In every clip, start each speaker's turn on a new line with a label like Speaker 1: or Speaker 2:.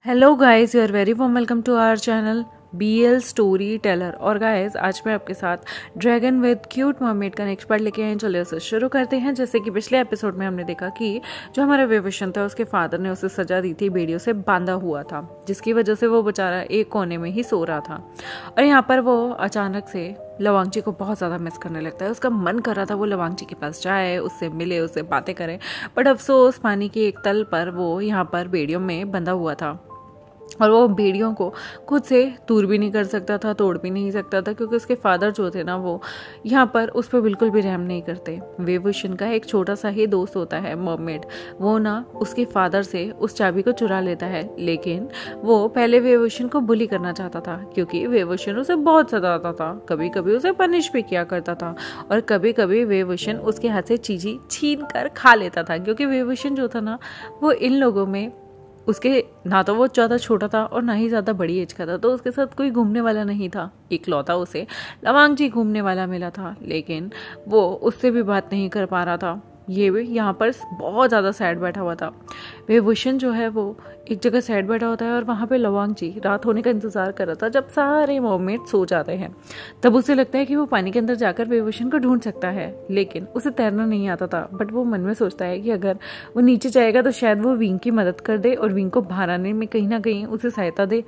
Speaker 1: Hello guys, you are very warm welcome to our channel BL storyteller. और guys, आज मैं आपके साथ ड्रैगन विद क्यूट मर्मेड का नेक्स्ट पार्ट लेके आए हैं। चलिए उसे शुरू करते हैं। जैसे कि पिछले एपिसोड में हमने देखा कि जो हमारा विवशन था उसके फादर ने उसे सजा दी थी, बेड़ियों से बांधा हुआ था, जिसकी वजह से वो बेचारा एक कोने में ही सो रहा था। और यहाँ पर वो अचानक से लवांगची को बहुत ज़्यादा मिस करने लगता है। उसका मन कर रहा था वो लवांगची के पास जाए, उससे मिले, उससे बातें करे, बट अफसोस पानी की एक तल पर वो यहाँ पर बेड़ियों में बंधा हुआ था और वो बेड़ियों को खुद से दूर भी नहीं कर सकता था, तोड़ भी नहीं सकता था, क्योंकि उसके फादर जो थे ना वो यहाँ पर उस पर बिल्कुल भी रहम नहीं करते। वेवुशन का एक छोटा सा ही दोस्त होता है मर्मेड, वो ना उसके फादर से उस चाबी को चुरा लेता है, लेकिन वो पहले वेवुशन को बुली करना चाहता था क्योंकि वेवुशन उसे बहुत सताता था, कभी कभी उसे पनिश भी किया करता था और कभी कभी वेवुशन उसके हाथ से चीज़ें छीन कर खा लेता था, क्योंकि वेवुशन जो था ना वो इन लोगों में उसके ना तो वो ज़्यादा छोटा था और ना ही ज़्यादा बड़ी एज का था, तो उसके साथ कोई घूमने वाला नहीं था। इकलौता उसे लवांगची घूमने वाला मिला था, लेकिन वो उससे भी बात नहीं कर पा रहा था। ये भी यहाँ पर बहुत ज़्यादा सैड बैठा हुआ था। विभूषण जो है वो एक जगह सैड बैठा होता है और वहाँ पे लवांगची रात होने का इंतजार कर रहा था। जब सारे मर्मेड सो जाते हैं तब उसे लगता है कि वो पानी के अंदर जाकर विभूषण को ढूंढ सकता है, लेकिन उसे तैरना नहीं आता था। बट वो मन में सोचता है कि अगर वो नीचे जाएगा तो शायद वो विंग की मदद कर दे और विंग को बाहर आने में कहीं ना कहीं उसे सहायता दे।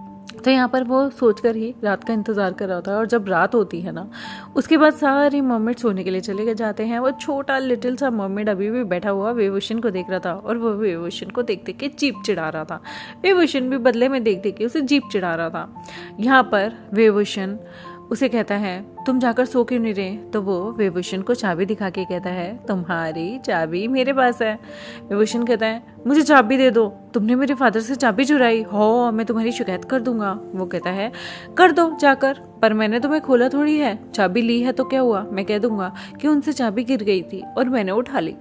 Speaker 1: तो यहाँ पर वो सोचकर ही रात का इंतजार कर रहा होता है। और जब रात होती है ना, उसके बाद सारे मर्मेड सोने के लिए चले जाते हैं। वो छोटा लिटिल सा मर्मेड अभी भी बैठा हुआ वेवुशन को देख रहा था और वो वेवुशन को देख देख के जीप चिढ़ा रहा था। वेवुशन भी बदले में देख देख के उसे जीप चिढ़ा रहा था। यहाँ पर वेवुशन उसे कहता है तुम जाकर सो क्यों नहीं रहे? तो वो वेवुशन को चाबी दिखा के कहता है तुम्हारी चाबी मेरे पास है। वेवुशन कहता है मुझे चाबी दे दो, तुमने मेरे फादर से चाबी चुराई हो, मैं तुम्हारी शिकायत कर दूंगा। वो कहता है कर दो जाकर, पर मैंने तुम्हें खोला थोड़ी है, चाबी ली है तो क्या हुआ, मैं कह दूंगा कि उनसे चाबी गिर गई थी और मैंने उठा ली,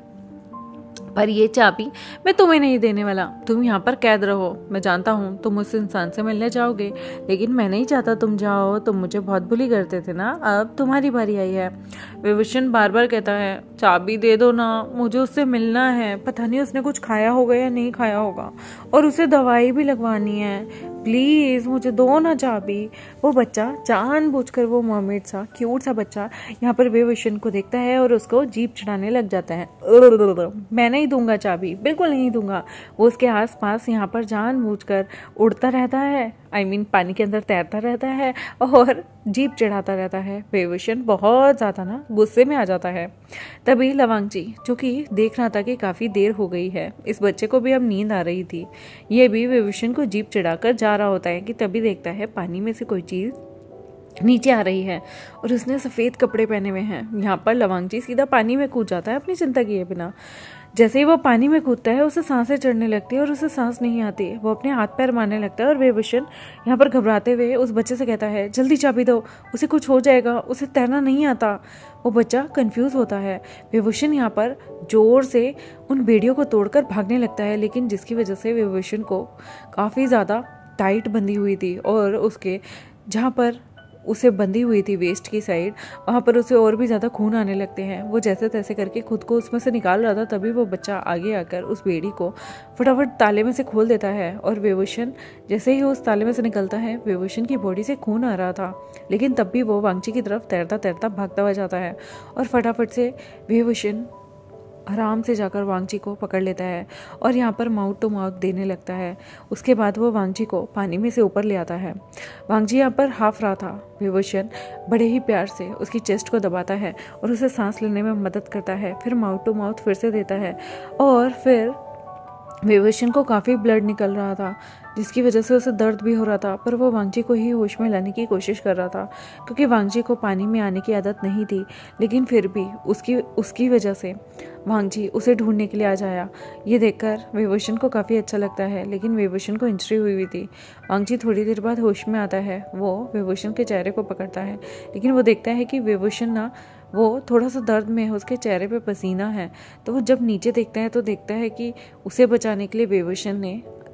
Speaker 1: पर ये चाबी मैं तुम्हें नहीं देने वाला। तुम यहाँ पर कैद रहो। मैं जानता हूँ तुम उस इंसान से मिलने जाओगे, लेकिन मैं नहीं चाहता तुम जाओ। तुम मुझे बहुत बुली करते थे ना, अब तुम्हारी बारी आई है। विभूषण बार बार कहता है चाबी दे दो ना, मुझे उससे मिलना है। पता नहीं उसने कुछ खाया होगा या नहीं खाया होगा, और उसे दवाई भी लगवानी है। प्लीज मुझे दो ना चाबी। वो बच्चा जानबूझकर, वो मर्मेड सा क्यूट सा बच्चा यहाँ पर विभूषण को देखता है और उसको जीप चढ़ाने लग जाता है। मैं नहीं दूंगा चाबी, बिल्कुल नहीं दूंगा। वो उसके आस पास यहाँ पर जानबूझकर उड़ता रहता है, पानी के अंदर तैरता रहता है और जीप चढ़ाता रहता है। विभूषण बहुत ज्यादा ना गुस्से में आ जाता है। तभी लवांगची, जो कि देख रहा था कि काफी देर हो गई है, इस बच्चे को भी अब नींद आ रही थी, ये भी विभूषण को जीप चढ़ाकर जा रहा होता है कि तभी देखता है पानी में से कोई चीज नीचे आ रही है और उसने सफेद कपड़े पहने हुए हैं। यहाँ पर लवांगची सीधा पानी में कूद जाता है अपनी चिंता किए बिना। जैसे ही वो पानी में कूदता है उसे सांसें चढ़ने लगती है और उसे सांस नहीं आती। वो अपने हाथ पैर मारने लगता है और विभूषण यहाँ पर घबराते हुए उस बच्चे से कहता है जल्दी चाबी दो, उसे कुछ हो जाएगा, उसे तैरना नहीं आता। वो बच्चा कंफ्यूज होता है। विभूषण यहाँ पर जोर से उन बेड़ियों को तोड़कर भागने लगता है, लेकिन जिसकी वजह से विभूषण को काफ़ी ज़्यादा टाइट बंधी हुई थी और उसके जहाँ पर उसे बंधी हुई थी वेस्ट की साइड, वहाँ पर उसे और भी ज़्यादा खून आने लगते हैं। वो जैसे तैसे करके खुद को उसमें से निकाल रहा था, तभी वो बच्चा आगे आकर उस बेड़ी को फटाफट ताले में से खोल देता है और विभूषण जैसे ही उस ताले में से निकलता है, विभूषण की बॉडी से खून आ रहा था, लेकिन तब भी वो वांगची की तरफ तैरता तैरता भागता हुआ जाता है और फटाफट से विभूषण आराम से जाकर वांगची को पकड़ लेता है और यहाँ पर माउथ टू माउथ देने लगता है। उसके बाद वो वांगची को पानी में से ऊपर ले आता है। वांगची यहाँ पर हाफ रहा था। विभूषण बड़े ही प्यार से उसकी चेस्ट को दबाता है और उसे सांस लेने में मदद करता है, फिर माउथ टू माउथ फिर से देता है और फिर विभूषण को काफ़ी ब्लड निकल रहा था, जिसकी वजह से उसे दर्द भी हो रहा था, पर वो वांगची को ही होश में लाने की कोशिश कर रहा था, क्योंकि वांगची को पानी में आने की आदत नहीं थी। लेकिन फिर भी उसकी वजह से वांगची उसे ढूंढने के लिए आ जाया। ये देखकर विभूषण को काफ़ी अच्छा लगता है, लेकिन विभूषण को इंजरी हुई थी। वांगची थोड़ी देर बाद होश में आता है। वो विभूषण के चेहरे को पकड़ता है, लेकिन वो देखता है कि विभूषण ना वो थोड़ा सा दर्द में है, उसके चेहरे पे पसीना है। तो वो जब नीचे देखता है तो देखता है कि उसे बचाने के लिए विभूषण ने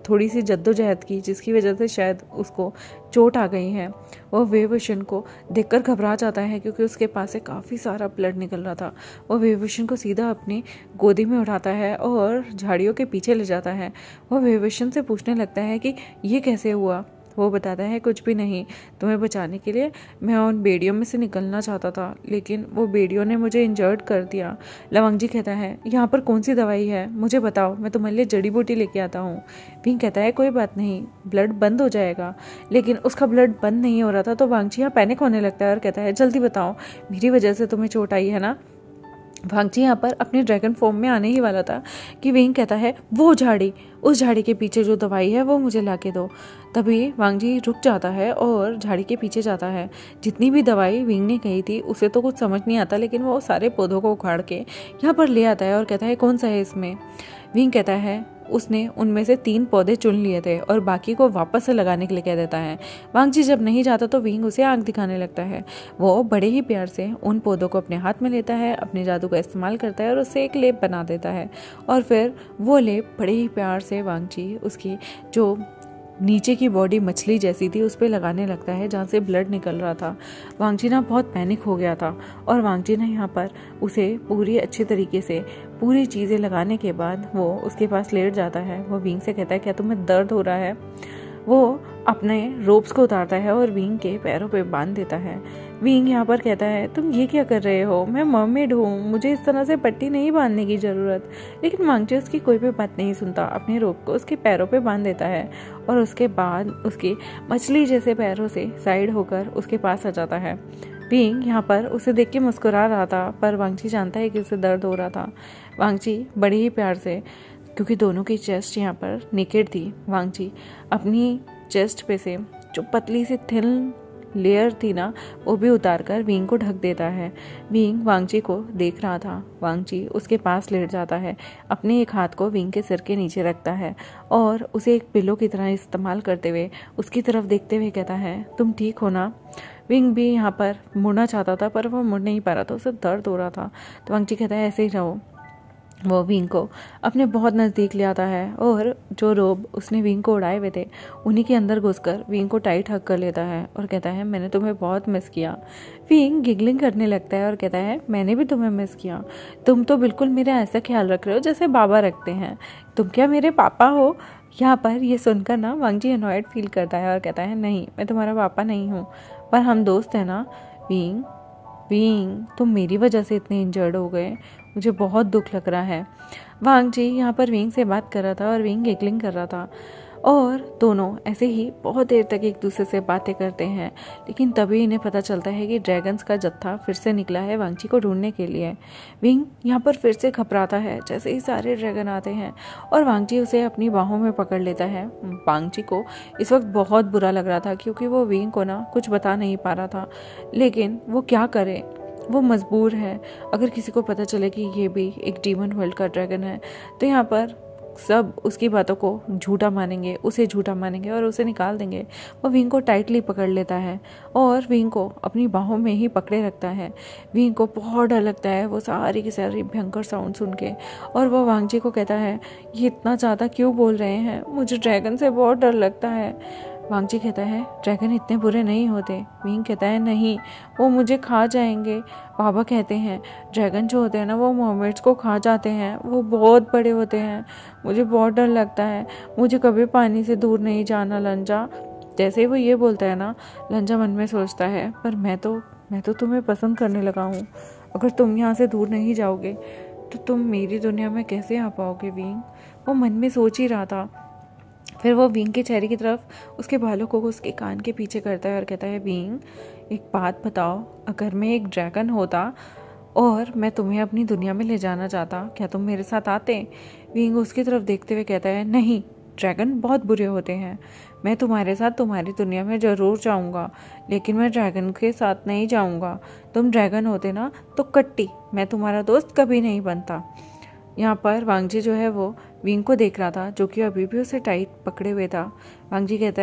Speaker 1: थोड़ी सी जद्दोजहद की, जिसकी वजह से शायद उसको चोट आ गई है। वो वेवोशन को देखकर घबरा जाता है क्योंकि उसके पास से काफ़ी सारा ब्लड निकल रहा था। वो वेवोशन को सीधा अपनी गोदी में उठाता है और झाड़ियों के पीछे ले जाता है। वो वेवोशन से पूछने लगता है कि ये कैसे हुआ। वो बताता है कुछ भी नहीं, तुम्हें बचाने के लिए मैं उन बेड़ियों में से निकलना चाहता था, लेकिन वो बेड़ियों ने मुझे इंजर्ड कर दिया। लवंग जी कहता है यहाँ पर कौन सी दवाई है, मुझे बताओ, मैं तुम्हारे लिए जड़ी बूटी लेके आता हूँ। विंग कहता है कोई बात नहीं, ब्लड बंद हो जाएगा। लेकिन उसका ब्लड बंद नहीं हो रहा था तो वांगची यहाँ पैनिक होने लगता है और कहता है जल्दी बताओ, मेरी वजह से तुम्हें चोट आई है ना। वांगची यहाँ पर अपने ड्रैगन फॉर्म में आने ही वाला था कि विंग कहता है वो झाड़ी, उस झाड़ी के पीछे जो दवाई है वो मुझे ला के दो। तभी वांगजी रुक जाता है और झाड़ी के पीछे जाता है। जितनी भी दवाई विंग ने कही थी उसे तो कुछ समझ नहीं आता, लेकिन वो सारे पौधों को उखाड़ के यहाँ पर ले आता है और कहता है कौन सा है इसमें। विंग कहता है उसने उनमें से 3 पौधे चुन लिए थे और बाकी को वापस से लगाने के लिए कह देता है। वांगजी जब नहीं जाता तो विंग उसे आंख दिखाने लगता है। वो बड़े ही प्यार से उन पौधों को अपने हाथ में लेता है, अपने जादू का इस्तेमाल करता है और उससे एक लेप बना देता है। और फिर वो लेप बड़े ही प्यार से वांगजी उसकी जो नीचे की बॉडी मछली जैसी थी उस पर लगाने लगता है जहाँ से ब्लड निकल रहा था। वांगची ना बहुत पैनिक हो गया था और वांगची ने यहाँ पर उसे पूरी अच्छे तरीके से पूरी चीज़ें लगाने के बाद वो उसके पास लेट जाता है। वो विंग से कहता है क्या तुम्हें दर्द हो रहा है। वो अपने रोप्स को उतारता है और विंग के पैरों पे बांध देता है। विंग यहाँ पर कहता है तुम ये क्या कर रहे हो, मैं मर्मेड हूँ, मुझे इस तरह से पट्टी नहीं बांधने की ज़रूरत। लेकिन वांगची उसकी कोई भी बात नहीं सुनता, अपने रोप को उसके पैरों पे बांध देता है और उसके बाद उसके मछली जैसे पैरों से साइड होकर उसके पास आ जाता है। विंग यहाँ पर उसे देख के मुस्कुरा रहा था, पर वांगची जानता है कि उसे दर्द हो रहा था। वांगची बड़े ही प्यार से, क्योंकि दोनों की चेस्ट यहाँ पर नेकेड थी, वांगची अपनी चेस्ट पे से जो पतली सी थिन लेयर थी ना वो भी उतार कर विंग को ढक देता है। विंग वांगची को देख रहा था। वांगची उसके पास लेट जाता है, अपने एक हाथ को विंग के सिर के नीचे रखता है और उसे एक पिलो की तरह इस्तेमाल करते हुए उसकी तरफ देखते हुए कहता है तुम ठीक हो ना। विंग भी यहाँ पर मुड़ना चाहता था पर वो मुड़ नहीं पा रहा था, उसे दर्द हो रहा था। तो वांगची कहता है ऐसे ही रहो। वो विंग को अपने बहुत नज़दीक ले आता है और जो रोब उसने विंग को उड़ाए हुए थे उन्हीं के अंदर घुसकर विंग को टाइट हग कर लेता है और कहता है मैंने तुम्हें बहुत मिस किया। विंग गिगलिंग करने लगता है और कहता है मैंने भी तुम्हें मिस किया, तुम तो बिल्कुल मेरा ऐसा ख्याल रख रहे हो जैसे बाबा रखते हैं, तुम क्या मेरे पापा हो। यहाँ पर ये सुनकर ना वांगची अनॉयड फील करता है और कहता है नहीं, मैं तुम्हारा पापा नहीं हूँ, पर हम दोस्त हैं ना। विंग तुम मेरी वजह से इतने इंजर्ड हो गए, मुझे बहुत दुख लग रहा है। वांगची यहाँ पर विंग से बात कर रहा था और विंग गिगलिंग कर रहा था और दोनों ऐसे ही बहुत देर तक एक दूसरे से बातें करते हैं। लेकिन तभी इन्हें पता चलता है कि ड्रैगन्स का जत्था फिर से निकला है वांगची को ढूंढने के लिए। विंग यहाँ पर फिर से घबराता है जैसे ही सारे ड्रैगन आते हैं और वांगची उसे अपनी बाहों में पकड़ लेता है। वांगची को इस वक्त बहुत बुरा लग रहा था क्योंकि वो विंग को ना कुछ बता नहीं पा रहा था, लेकिन वो क्या करे, वो मजबूर है। अगर किसी को पता चले कि ये भी एक डीमन वर्ल्ड का ड्रैगन है तो यहाँ पर सब उसकी बातों को झूठा मानेंगे, उसे झूठा मानेंगे और उसे निकाल देंगे। वो विंग को टाइटली पकड़ लेता है और विंग को अपनी बाहों में ही पकड़े रखता है। विंग को बहुत डर लगता है वो सारी की सारी भयंकर साउंड सुन के, और वो वांगची को कहता है ये इतना ज़्यादा क्यों बोल रहे हैं, मुझे ड्रैगन से बहुत डर लगता है। वांगची कहता है ड्रैगन इतने बुरे नहीं होते। विंग कहता है नहीं, वो मुझे खा जाएंगे। बाबा कहते हैं ड्रैगन जो होते हैं ना वो मर्मेड्स को खा जाते हैं, वो बहुत बड़े होते हैं, मुझे बहुत डर लगता है, मुझे कभी पानी से दूर नहीं जाना लंजा। जैसे ही वो ये बोलता है ना, लंजा मन में सोचता है पर मैं तो तुम्हें पसंद करने लगा हूँ, अगर तुम यहाँ से दूर नहीं जाओगे तो तुम मेरी दुनिया में कैसे आ पाओगे। विंग वो मन में सोच ही रहा था। फिर वो विंग के चेहरे की तरफ उसके बालों को उसके कान के पीछे करता है और कहता है विंग एक बात बताओ, अगर मैं एक ड्रैगन होता और मैं तुम्हें अपनी दुनिया में ले जाना चाहता, क्या तुम मेरे साथ आते। विंग उसकी तरफ देखते हुए कहता है नहीं, ड्रैगन बहुत बुरे होते हैं, मैं तुम्हारे साथ तुम्हारी दुनिया में ज़रूर जाऊंगा, लेकिन मैं ड्रैगन के साथ नहीं जाऊंगा। तुम ड्रैगन होते ना तो कट्टी, मैं तुम्हारा दोस्त कभी नहीं बनता। यहाँ पर वांगची जो है वो विंग को देख रहा था जो कि अभी भी उसे टाइट पकड़े हुए था। वांगची कहता है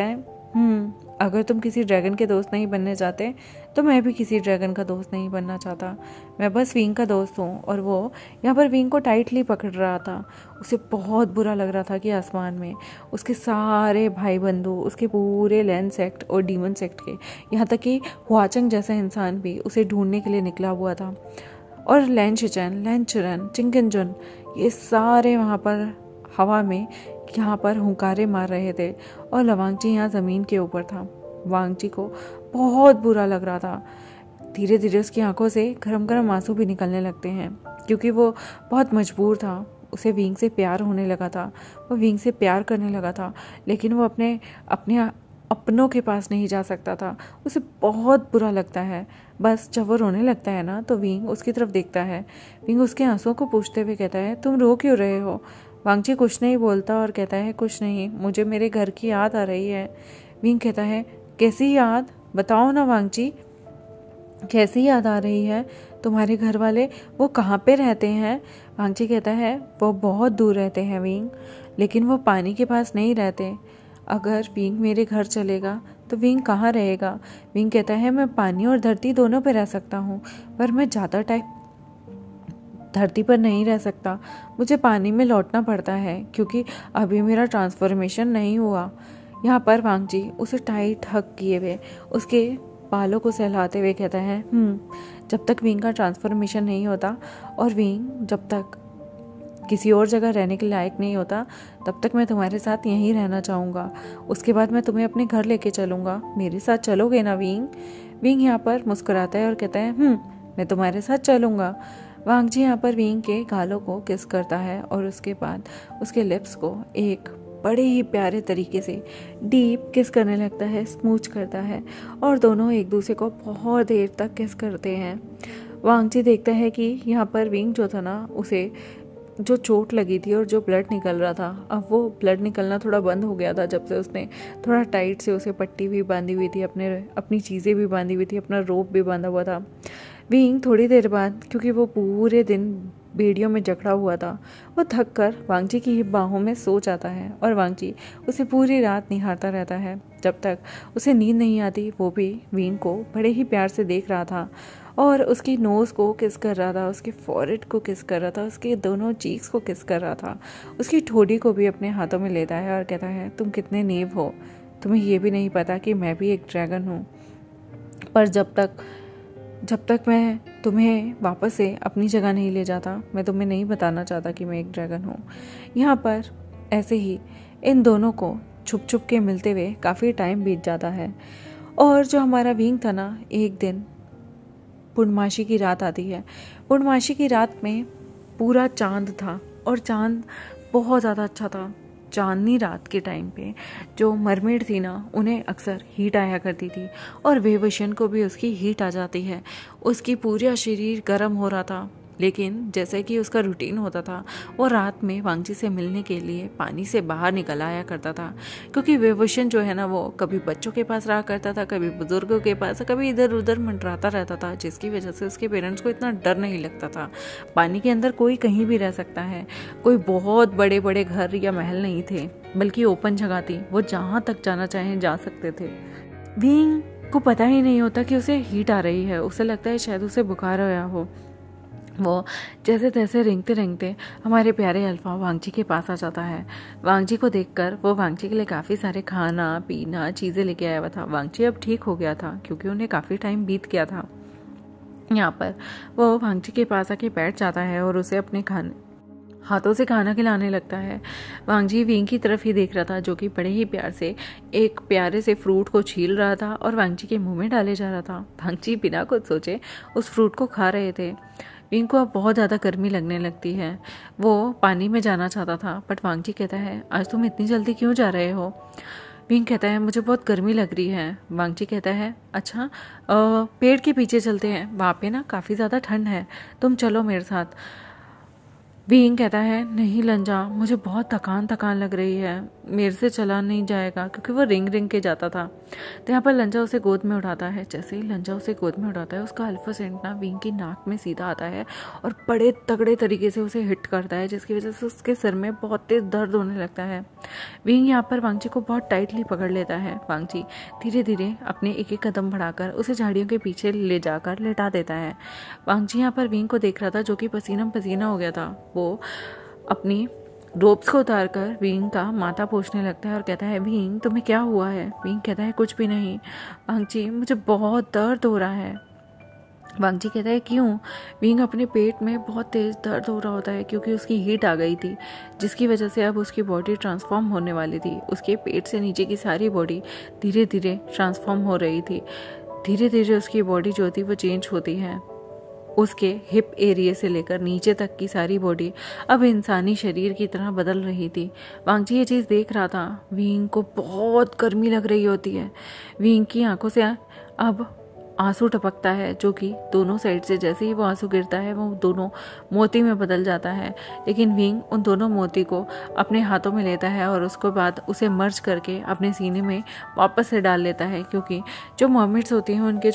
Speaker 1: अगर तुम किसी ड्रैगन के दोस्त नहीं बनने चाहते तो मैं भी किसी ड्रैगन का दोस्त नहीं बनना चाहता। मैं बस विंग का दोस्त हूँ। और वो यहाँ पर विंग को टाइटली पकड़ रहा था। उसे बहुत बुरा लग रहा था कि आसमान में उसके सारे भाई बंधु, उसके पूरे लैंड सेक्ट और डीमन सेक्ट के, यहाँ तक कि हुआचंग जैसा इंसान भी उसे ढूंढने के लिए निकला हुआ था। और लैन शिचन, लैन चुरन, चिंगनजुन, ये सारे वहाँ पर हवा में यहाँ पर हुंकारे मार रहे थे। और लवांगची यहाँ ज़मीन के ऊपर था। वांगची को बहुत बुरा लग रहा था। धीरे धीरे उसकी आंखों से गरम गरम आंसू भी निकलने लगते हैं, क्योंकि वो बहुत मजबूर था। उसे विंग से प्यार होने लगा था, वो विंग से प्यार करने लगा था, लेकिन वो अपने अपनों के पास नहीं जा सकता था। उसे बहुत बुरा लगता है। बस जब वो रोने लगता है ना, तो विंग उसकी तरफ देखता है। विंग उसके आंसुओं को पूछते हुए कहता है, तुम रो क्यों रहे हो? वांगची कुछ नहीं बोलता और कहता है, कुछ नहीं, मुझे मेरे घर की याद आ रही है। विंग कहता है, कैसी याद? बताओ ना वांगची, कैसी याद आ रही है? तुम्हारे घर वाले वो कहाँ पे रहते हैं? वांगची कहता है, वो बहुत दूर रहते हैं विंग, लेकिन वो पानी के पास नहीं रहते। अगर विंग मेरे घर चलेगा तो विंग कहाँ रहेगा? विंग कहता है, मैं पानी और धरती दोनों पे रह सकता हूँ, पर मैं ज़्यादा टाइम धरती पर नहीं रह सकता। मुझे पानी में लौटना पड़ता है, क्योंकि अभी मेरा ट्रांसफॉर्मेशन नहीं हुआ। यहाँ पर वांगची उसे टाइट हक किए हुए उसके बालों को सहलाते हुए कहता है, जब तक विंग का ट्रांसफॉर्मेशन नहीं होता और विंग जब तक किसी और जगह रहने के लायक नहीं होता, तब तक मैं तुम्हारे साथ यहीं रहना चाहूँगा। उसके बाद मैं तुम्हें अपने घर लेके चलूँगा। मेरे साथ चलोगे ना विंग? विंग यहाँ पर मुस्कुराता है और कहता है, मैं तुम्हारे साथ चलूँगा। वांगची यहाँ पर विंग के गालों को किस करता है और उसके बाद उसके लिप्स को एक बड़े ही प्यारे तरीके से डीप किस करने लगता है, स्मूच करता है, और दोनों एक दूसरे को बहुत देर तक किस करते हैं। वांगची देखता है कि यहाँ पर विंग जो था ना, उसे जो चोट लगी थी और जो ब्लड निकल रहा था, अब वो ब्लड निकलना थोड़ा बंद हो गया था जब से उसने थोड़ा टाइट से उसे पट्टी भी बांधी हुई थी, अपनी चीज़ें भी बांधी हुई थी, अपना रोप भी बांधा हुआ था। विंग थोड़ी देर बाद, क्योंकि वो पूरे दिन बेड़ियों में जकड़ा हुआ था, वो थक कर वांगची की बाहों में सो जाता है और वांगची उसे पूरी रात निहारता रहता है। जब तक उसे नींद नहीं आती, वो भी विंग को बड़े ही प्यार से देख रहा था और उसकी नोज़ को किस कर रहा था, उसके फॉरहेड को किस कर रहा था, उसके दोनों चीक्स को किस कर रहा था, उसकी ठोड़ी को भी अपने हाथों में लेता है और कहता है, तुम कितने नेव हो, तुम्हें ये भी नहीं पता कि मैं भी एक ड्रैगन हूँ। पर जब तक मैं तुम्हें वापस से अपनी जगह नहीं ले जाता, मैं तुम्हें नहीं बताना चाहता कि मैं एक ड्रैगन हूँ। यहाँ पर ऐसे ही इन दोनों को छुप छुप के मिलते हुए काफ़ी टाइम बीत जाता है। और जो हमारा विंग था ना, एक दिन पूर्णमासी की रात आती है। पूर्णमासी की रात में पूरा चांद था और चांद बहुत ज़्यादा अच्छा था। चांदनी रात के टाइम पे जो मरमेड थी ना, उन्हें अक्सर हीट आया करती थी और वेवशन को भी उसकी हीट आ जाती है। उसकी पूरा शरीर गर्म हो रहा था, लेकिन जैसे कि उसका रूटीन होता था, वो रात में वांगची से मिलने के लिए पानी से बाहर निकल आया करता था। क्योंकि वेवशन जो है ना, वो कभी बच्चों के पास रहा करता था, कभी बुजुर्गों के पास, कभी इधर उधर मंडराता रहता था, जिसकी वजह से उसके पेरेंट्स को इतना डर नहीं लगता था। पानी के अंदर कोई कहीं भी रह सकता है, कोई बहुत बड़े बड़े घर या महल नहीं थे, बल्कि ओपन जगह थी, वो जहाँ तक जाना चाहें जा सकते थे। विंग को पता ही नहीं होता कि उसे हीट आ रही है, उसे लगता है शायद उसे बुखार आया हो। वो जैसे तैसे रेंगते रेंगते हमारे प्यारे अल्फा वांगची के पास आ जाता है। वांगची को देखकर वो वांगची के लिए काफ़ी सारे खाना पीना चीज़ें लेके आया हुआ था। वांगची अब ठीक हो गया था, क्योंकि उन्हें काफ़ी टाइम बीत गया था। यहाँ पर वो वांगची के पास आके बैठ जाता है और उसे अपने हाथों से खाना खिलाने लगता है। वांगची विंग की तरफ ही देख रहा था, जो कि बड़े ही प्यार से एक प्यारे से फ्रूट को छील रहा था और वांगची के मुंह में डाले जा रहा था। वांगची बिना कुछ सोचे उस फ्रूट को खा रहे थे। विंग को अब बहुत ज़्यादा गर्मी लगने लगती है। वो पानी में जाना चाहता था, बट वांगची कहता है, आज तुम इतनी जल्दी क्यों जा रहे हो? विंग कहता है, मुझे बहुत गर्मी लग रही है। वांगची कहता है, अच्छा पेड़ के पीछे चलते हैं, वहाँ पे ना काफ़ी ज़्यादा ठंड है, तुम चलो मेरे साथ। विंग कहता है नहीं लंजा, मुझे बहुत थकान लग रही है, मेरे से चला नहीं जाएगा, क्योंकि वो रिंग के जाता था। तो यहाँ पर लंजा उसे गोद में उठाता है। जैसे ही लंजा उसे गोद में उठाता है, उसका अल्फा सेंट ना विंग की नाक में सीधा आता है और बड़े तगड़े तरीके से उसे हिट करता है, जिसकी वजह से उसके सिर में बहुत तेज दर्द होने लगता है। विंग यहाँ पर वांगची को बहुत टाइटली पकड़ लेता है। वांगची धीरे धीरे अपने एक एक कदम बढ़ाकर उसे झाड़ियों के पीछे ले जाकर लेटा देता है। वांगची यहाँ पर विंग को देख रहा था, जो कि पसीना पसीना हो गया था। वो अपनी रोप्स को उतार कर विंग का माथा पोंछने लगता है और कहता है विंग तुम्हें क्या हुआ है। विंग कहता है कुछ भी नहीं वांगची, मुझे बहुत दर्द हो रहा है। वांगची कहता है क्यों। विंग अपने पेट में बहुत तेज दर्द हो रहा होता है, क्योंकि उसकी हीट आ गई थी, जिसकी वजह से अब उसकी बॉडी ट्रांसफॉर्म होने वाली थी। उसके पेट से नीचे की सारी बॉडी धीरे धीरे ट्रांसफॉर्म हो रही थी। धीरे धीरे उसकी बॉडी जो थी वो चेंज होती है। उसके हिप एरिया से लेकर नीचे तक की सारी बॉडी अब इंसानी शरीर की तरह बदल रही थी। वांगची ये चीज़ देख रहा था। विंग को बहुत गर्मी लग रही होती है। विंग की आंखों से अब आंसू टपकता है, जो कि दोनों साइड से जैसे ही वो आंसू गिरता है वो दोनों मोती में बदल जाता है। लेकिन विंग उन दोनों मोती को अपने हाथों में लेता है और उसके बाद उसे मर्ज करके अपने सीने में वापस से डाल लेता है, क्योंकि जो मर्मेड्स होती हैं उनके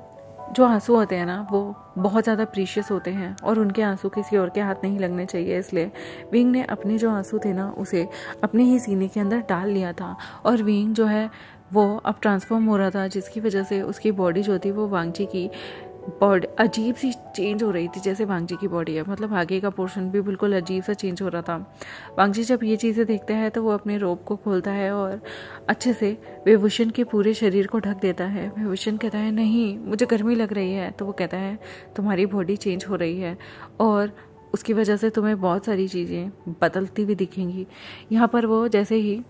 Speaker 1: जो आंसू होते हैं ना वो बहुत ज़्यादा प्रीशियस होते हैं और उनके आंसू किसी और के हाथ नहीं लगने चाहिए। इसलिए विंग ने अपने जो आंसू थे ना उसे अपने ही सीने के अंदर डाल लिया था। और विंग जो है वो अब ट्रांसफॉर्म हो रहा था, जिसकी वजह से उसकी बॉडी जो थी वो वांगची की बॉडी अजीब सी चेंज हो रही थी, जैसे वांगची की बॉडी है। मतलब आगे का पोर्शन भी बिल्कुल अजीब सा चेंज हो रहा था। वांगची जब ये चीज़ें देखता है तो वो अपने रोब को खोलता है और अच्छे से विभूषण के पूरे शरीर को ढक देता है। विभूषण कहता है नहीं मुझे गर्मी लग रही है। तो वो कहता है तुम्हारी बॉडी चेंज हो रही है और उसकी वजह से तुम्हें बहुत सारी चीज़ें बदलती हुई दिखेंगी। यहाँ पर वो जैसे ही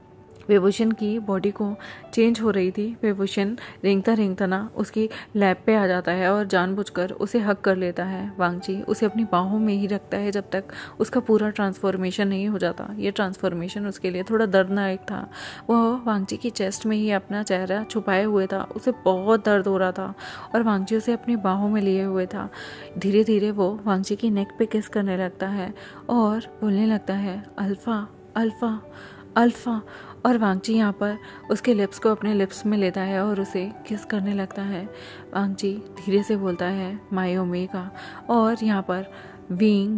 Speaker 1: विभूषण की बॉडी को चेंज हो रही थी, विभूषण रेंगता ना उसकी लैब पे आ जाता है और जानबूझकर उसे हक कर लेता है। वांगची उसे अपनी बाहों में ही रखता है जब तक उसका पूरा ट्रांसफॉर्मेशन नहीं हो जाता। ये ट्रांसफॉर्मेशन उसके लिए थोड़ा दर्दनाक था। वह वांगची की चेस्ट में ही अपना चेहरा छुपाए हुए था। उसे बहुत दर्द हो रहा था और वांगची उसे अपनी बाहों में लिए हुए था। धीरे धीरे वो वांगची की नेक पे किस करने लगता है और बोलने लगता है अल्फा अल्फा अल्फा। और वांगची यहाँ पर उसके लिप्स को अपने लिप्स में लेता है और उसे किस करने लगता है। वांगची धीरे से बोलता है माय ओमेगा। और यहाँ पर विंग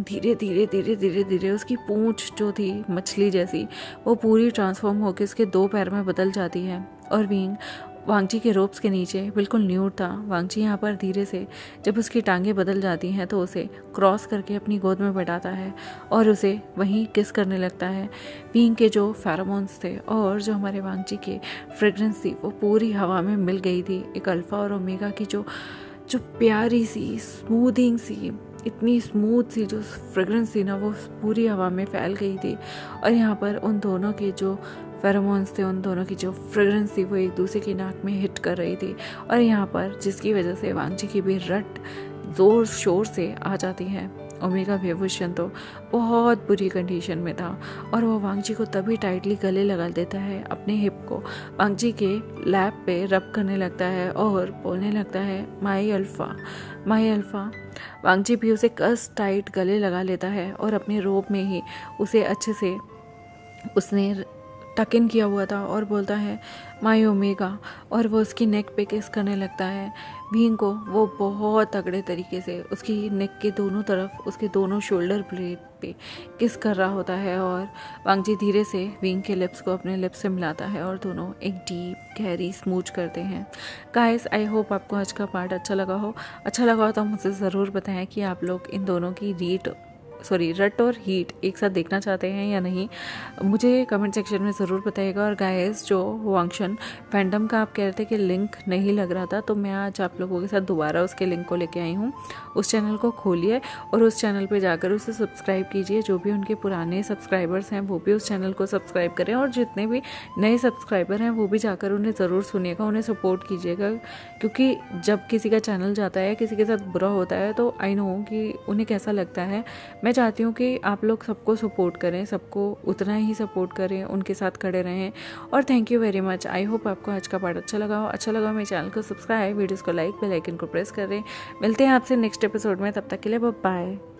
Speaker 1: धीरे धीरे उसकी पूंछ जो थी मछली जैसी वो पूरी ट्रांसफॉर्म होकर उसके 2 पैर में बदल जाती है। और विंग वांगची के रोप्स के नीचे बिल्कुल न्यूड था। वांगची यहाँ पर धीरे से जब उसकी टांगें बदल जाती हैं तो उसे क्रॉस करके अपनी गोद में बैठाता है और उसे वहीं किस करने लगता है। विंग के जो फेरोमोन्स थे और जो हमारे वांगची के फ्रेग्रेंस थी वो पूरी हवा में मिल गई थी। एक अल्फा और ओमेगा की जो प्यारी सी स्मूथिंग सी, इतनी स्मूथ सी जो फ्रेग्रेंस थी ना वो पूरी हवा में फैल गई थी। और यहाँ पर उन दोनों के जो फेरोमोन्स थे, उन दोनों की जो फ्रेग्रेंस थी वो एक दूसरे की नाक में हिट कर रही थी। और यहाँ पर जिसकी वजह से वांगची की भी रट जोर शोर से आ जाती है। ओमेगा विभूषण तो बहुत बुरी कंडीशन में था और वो वांगची को तभी टाइटली गले लगा देता है, अपने हिप को वांगची के लैब पे रब करने लगता है और बोलने लगता है माय अल्फा माय अल्फा। वांगची भी उसे कस टाइट गले लगा लेता है और अपने रोब में ही उसे अच्छे से उसने टक इन किया हुआ था और बोलता है माय ओमेगा। और वो उसकी नेक पे किस करने लगता है। विंग को वो बहुत तगड़े तरीके से उसकी नेक के दोनों तरफ उसके दोनों शोल्डर ब्लेड पे किस कर रहा होता है। और वांगची धीरे से विंग के लिप्स को अपने लिप्स से मिलाता है और दोनों एक डीप गहरी स्मूच करते हैं। गाइस आई होप आपको आज का पार्ट अच्छा लगा हो तो मुझे ज़रूर बताएं कि आप लोग इन दोनों की रट और हीट एक साथ देखना चाहते हैं या नहीं, मुझे कमेंट सेक्शन में ज़रूर बताइएगा। और गाइस जो वांगशन फैंडम का आप कह रहे थे कि लिंक नहीं लग रहा था, तो मैं आज आप लोगों के साथ दोबारा उसके लिंक को लेके आई हूँ। उस चैनल को खोलिए और उस चैनल पे जाकर उसे सब्सक्राइब कीजिए। जो भी उनके पुराने सब्सक्राइबर्स हैं वो भी उस चैनल को सब्सक्राइब करें और जितने भी नए सब्सक्राइबर हैं वो भी जाकर उन्हें ज़रूर सुनिएगा, उन्हें सपोर्ट कीजिएगा। क्योंकि जब किसी का चैनल जाता है, किसी के साथ बुरा होता है, तो आई नो कि उन्हें कैसा लगता है। मैं चाहती हूँ कि आप लोग सबको सपोर्ट करें, सबको उतना ही सपोर्ट करें, उनके साथ खड़े रहें। और thank you very much. I hope आपको आज का पार्ट अच्छा लगा मेरे चैनल को सब्सक्राइब, वीडियोस को लाइक, बेल आइकन को प्रेस करें। मिलते हैं आपसे नेक्स्ट एपिसोड में, तब तक के लिए बाय बाय।